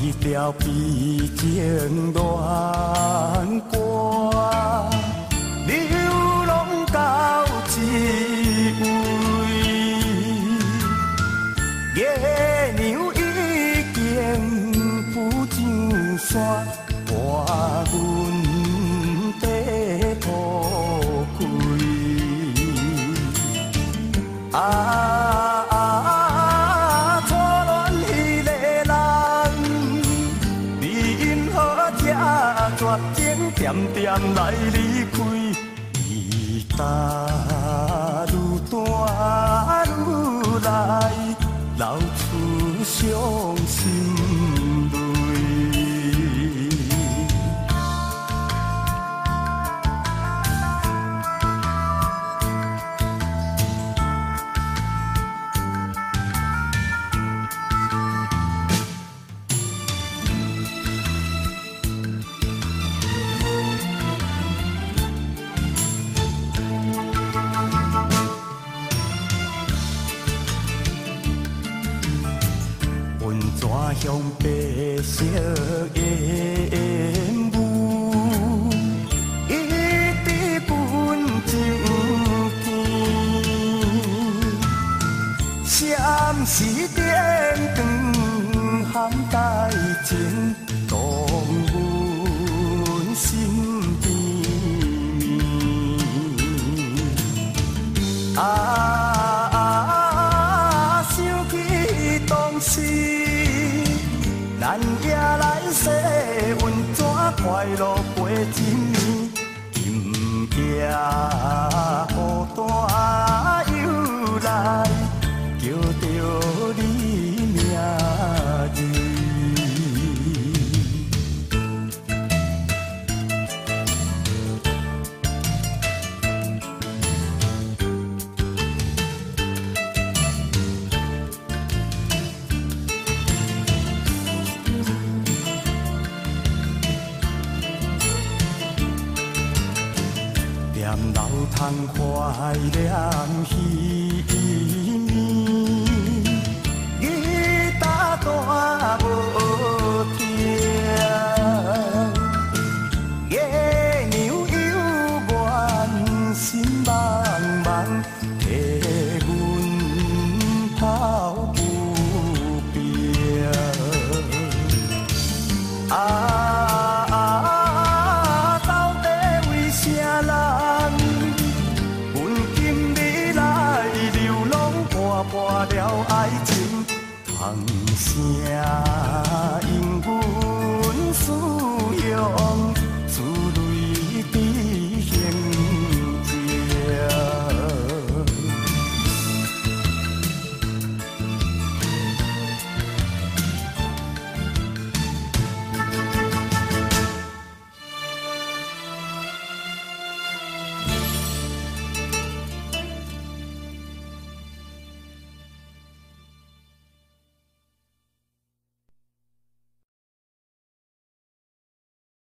条悲情恋歌，流浪到一位，月娘已经浮上山，伴阮地土开。初恋迄个人，你因何这绝情，点点来离开？伊搭愈大愈来，流出伤心泪。向白色的烟雾，一直奔前行。闪时电光含带情，动阮心甜蜜。想起当时。咱也来洗温泉，快乐过一年，金夜孤单又来，叫着你名字。流通怀念彼年，吉他弹无停，月娘犹原心茫茫，替阮抛不平。到底为啥人？破了爱情，通声。